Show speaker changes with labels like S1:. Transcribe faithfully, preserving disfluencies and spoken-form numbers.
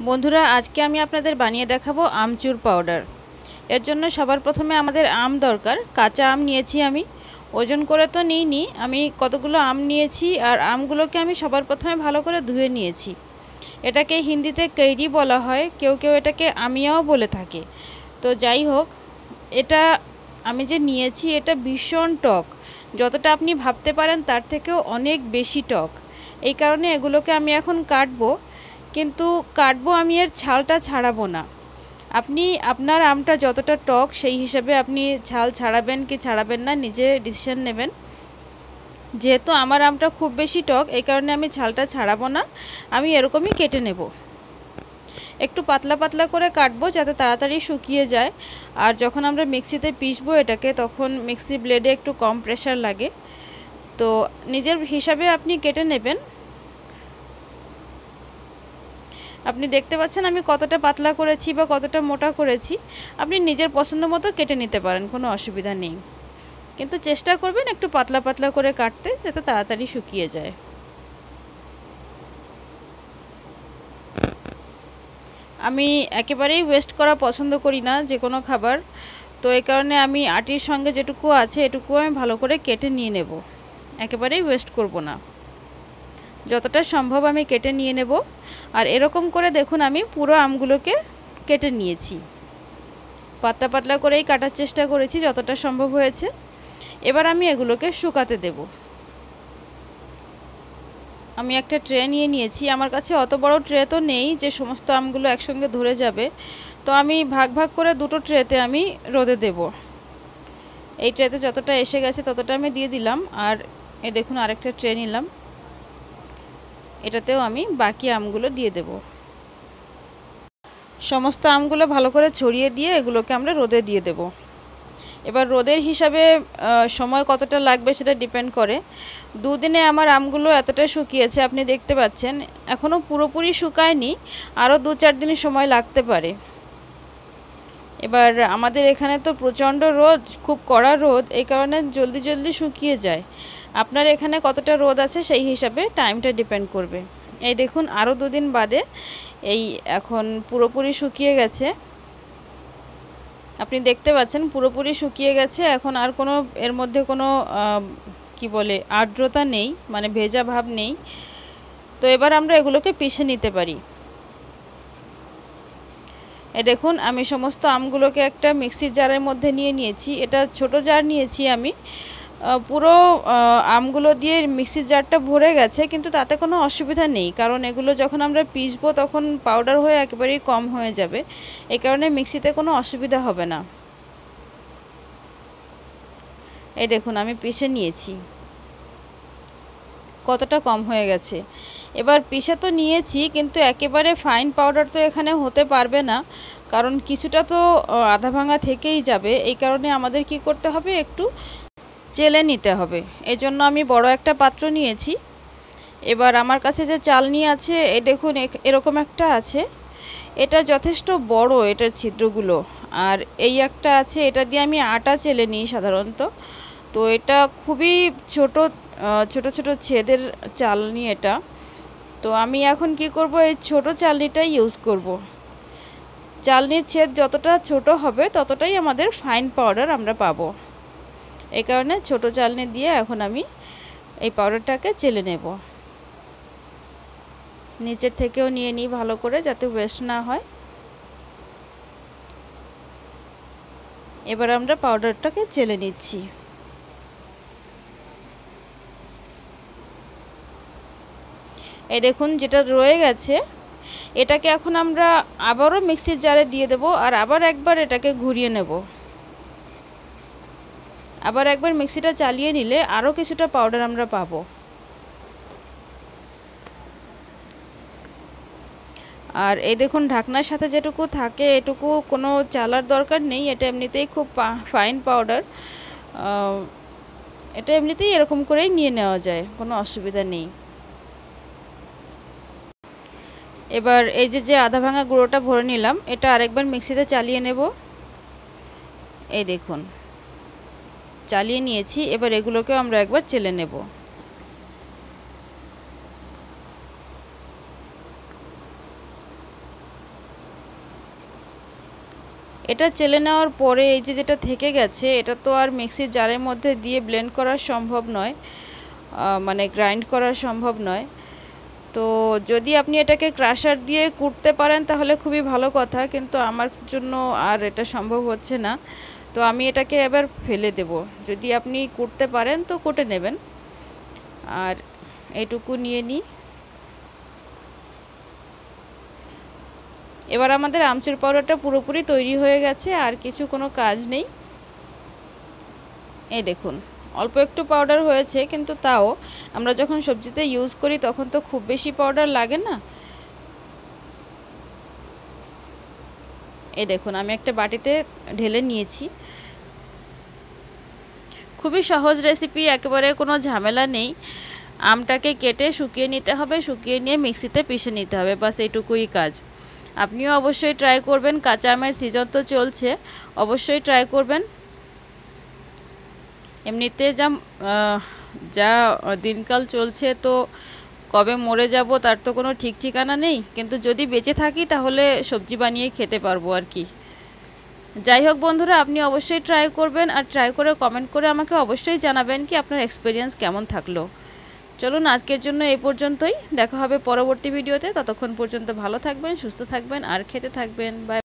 S1: বন্ধুরা আজকে আমি আপনাদের বানিয়ে দেখাবো আমচুর পাউডার। এর জন্য সবার প্রথমে আমাদের আম দরকার। কাঁচা আম নিয়েছি আমি, ওজন করে তো নিইনি। আমি কতগুলো আম নিয়েছি আর আমগুলোকে আমি সবার প্রথমে ভালো করে ধুয়ে নিয়েছি। এটাকে হিন্দিতে কৈরি বলা হয়, কেউ কেউ এটাকে আমিয়াও বলে থাকে। তো যাই হোক, এটা আমি যে নিয়েছি এটা ভীষণ টক, যতটা আপনি ভাবতে পারেন তার থেকেও অনেক বেশি টক। এই কারণে এগুলোকে আমি এখন কাটবো, কিন্তু কাটবো আমি এর ছালটা ছাড়াবো না। আপনি আপনার আমটা যতটা টক সেই হিসাবে আপনি ছাল ছাড়াবেন কি ছাড়াবেন না নিজে ডিসিশন নেবেন। যেহেতু আমার আমটা খুব বেশি টক, এই কারণে আমি ছালটা ছাড়াবো না, আমি এরকমই কেটে নেব। একটু পাতলা পাতলা করে কাটবো যাতে তাড়াতাড়ি শুকিয়ে যায়। আর যখন আমরা মিক্সিতে পিষবো এটাকে, তখন মিক্সি ব্লেডে একটু কম প্রেশার লাগে। তো নিজের হিসাবে আপনি কেটে নেবেন। আপনি দেখতে পাচ্ছেন আমি কতটা পাতলা করেছি বা কতটা মোটা করেছি। আপনি নিজের পছন্দ মতো কেটে নিতে পারেন, কোনো অসুবিধা নেই। কিন্তু চেষ্টা করবেন একটু পাতলা পাতলা করে কাটতে, যাতে তাড়াতাড়ি শুকিয়ে যায়। আমি একেবারেই ওয়েস্ট করা পছন্দ করি না যে কোনো খাবার। তো এই কারণে আমি আটির সঙ্গে যেটুকু আছে এটুকু আমি ভালো করে কেটে নিয়ে নেব, একেবারেই ওয়েস্ট করব না। যতটা সম্ভব আমি কেটে নিয়ে নেব। আর এরকম করে দেখুন আমি পুরো আমগুলোকে কেটে নিয়েছি। পাতলা পাতলা করেই কাটার চেষ্টা করেছি যতটা সম্ভব হয়েছে। এবার আমি এগুলোকে শুকাতে দেব। আমি একটা ট্রে নিয়ে নিয়েছি। আমার কাছে অত বড় ট্রে তো নেই যে সমস্ত আমগুলো একসঙ্গে ধরে যাবে, তো আমি ভাগ ভাগ করে দুটো ট্রেতে আমি রোদে দেব। এই ট্রেতে যতটা এসে গেছে ততটা আমি দিয়ে দিলাম। আর এ দেখুন আরেকটা ট্রে নিলাম, এটাতেও আমি বাকি আমগুলো দিয়ে দেব। সমস্ত আমগুলো ভালো করে ছড়িয়ে দিয়ে এগুলোকে আমরা রোদে দিয়ে দেব। এবার রোদের হিসাবে সময় কতটা লাগবে সেটা ডিপেন্ড করে। দুদিনে আমার আমগুলো এতটা শুকিয়েছে আপনি দেখতে পাচ্ছেন। এখনও পুরোপুরি শুকায়নি, আরও দু চার দিন সময় লাগতে পারে। এবার আমাদের এখানে তো প্রচণ্ড রোদ, খুব কড়া রোদ, এই কারণে জলদি জলদি শুকিয়ে যায়। আপনার এখানে কতটা রোদ আছে সেই হিসাবে টাইমটা ডিপেন্ড করবে। এই দেখুন আরও দুদিন বাদে এই এখন পুরোপুরি শুকিয়ে গেছে। আপনি দেখতে পাচ্ছেন পুরোপুরি শুকিয়ে গেছে। এখন আর কোনো এর মধ্যে কোনো কি বলে আর্দ্রতা নেই, মানে ভেজা ভাব নেই। তো এবার আমরা এগুলোকে পিষে নিতে পারি। এ দেখুন আমি সমস্ত আমগুলোকে একটা মিক্সির জারের মধ্যে নিয়ে নিয়েছি। এটা ছোট জার নিয়েছি আমি। পুরো আমগুলো দিয়ে মিক্সির জারটা ভরে গেছে, কিন্তু তাতে কোনো অসুবিধা নেই, কারণ এগুলো যখন আমরা পিষবো তখন পাউডার হয়ে একেবারেই কম হয়ে যাবে। এই কারণে মিক্সিতে কোনো অসুবিধা হবে না। এই দেখুন আমি পিষে নিয়েছি, কতটা কম হয়ে গেছে। এবার পিষে তো নিয়েছি, কিন্তু একেবারে ফাইন পাউডার তো এখানে হতে পারবে না, কারণ কিছুটা তো আধা ভাঙা থেকেই যাবে। এই কারণে আমাদের কি করতে হবে, একটু চেলে নিতে হবে। এই জন্য আমি বড় একটা পাত্র নিয়েছি। এবার আমার কাছে যে চালনি আছে, এই দেখুন এরকম একটা আছে, এটা যথেষ্ট বড় এটার ছিদ্রগুলো। আর এই একটা আছে, এটা দিয়ে আমি আটা চেলে নিই সাধারণত। তো এটা খুবই ছোট ছোট ছোট ছেদের চালনি এটা। তো আমি এখন কি করব, এই ছোট চালনিটাই ইউজ করব। চালনির ছেদ যতটা ছোট হবে ততটাই আমাদের ফাইন পাউডার আমরা পাবো। এই কারণে ছোট চালনি দিয়ে এখন আমি এই পাউডারটাকে চেলে নেব। নিচের থেকেও নিয়ে নিই ভালো করে, যাতে ওয়েস্ট না হয়। এবার আমরা পাউডারটাকে চেলে নিচ্ছি। এই দেখুন যেটা রয়ে গেছে, এটাকে এখন আমরা আবারও মিক্সির জারে দিয়ে দেব। আর আবার একবার এটাকে ঘুরিয়ে নেব। আবার একবার মিক্সিটা চালিয়ে নিলে আরও কিছুটা পাউডার আমরা পাবো। আর এই দেখুন ঢাকনার সাথে যেটুকু থাকে এটুকু কোনো চালার দরকার নেই, এটা এমনিতেই খুব ফাইন পাউডার। এটা এমনিতেই এরকম করেই নিয়ে নেওয়া যায়, কোনো অসুবিধা নেই। এবার এই যে যে আধা ভাঙা গুঁড়োটা ভরে নিলাম, এটা আরেকবার মিক্সিতে চালিয়ে নেব। এই দেখুন চালিয়ে নিয়েছি। এবার এগুলোকেও আমরা একবার চেলে নেব। এটা চেলে নেওয়ার পরে এই যে যেটা থেকে গেছে এটা তো আর মিক্সির জারের মধ্যে দিয়ে ব্লেন্ড করা সম্ভব নয়, মানে গ্রাইন্ড করা সম্ভব নয়। তো যদি আপনি এটাকে ক্রাশার দিয়ে কুটতে পারেন তাহলে খুবই ভালো কথা, কিন্তু আমার জন্য আর এটা সম্ভব হচ্ছে না। তো আমি এটাকে এবার ফেলে দেব। যদি আপনি কুটতে পারেন তো কুটে নেবেন। আর এইটুকু নিয়ে নিই। এবার আমাদের আমচুর পাউডারটা পুরোপুরি তৈরি হয়ে গেছে, আর কিছু কোনো কাজ নেই। এই দেখুন অল্প একটু পাউডার হয়েছে, কিন্তু তাও আমরা যখন সবজিতে ইউজ করি তখন তো খুব বেশি পাউডার লাগে না। এই দেখুন আমি একটা বাটিতে ঢেলে নিয়েছি। খুবই সহজ রেসিপি, একেবারে কোনো ঝামেলা নেই। আমটাকে কেটে শুকিয়ে নিতে হবে, শুকিয়ে নিয়ে মিক্সিতে পিষে নিতে হবে, বাস এইটুকুই কাজ। আপনিও অবশ্যই ট্রাই করবেন, কাঁচা আমের সিজন তো চলছে, অবশ্যই ট্রাই করবেন। এমনিতে যা যা দিনকাল চলছে, তো কবে মরে যাব তার তো কোনো ঠিক ঠিকানা নেই, কিন্তু যদি বেঁচে থাকি তাহলে সবজি বানিয়ে খেতে পারবো আর কি। যাই হোক বন্ধুরা, আপনি অবশ্যই ট্রাই করবেন, আর ট্রাই করে কমেন্ট করে আমাকে অবশ্যই জানাবেন কি আপনার এক্সপিরিয়েন্স কেমন থাকলো। চলুন আজকের জন্য এই পর্যন্তই, দেখা হবে পরবর্তী ভিডিওতে। ততক্ষণ পর্যন্ত ভালো থাকবেন, সুস্থ থাকবেন আর খেতে থাকবেন। বাই।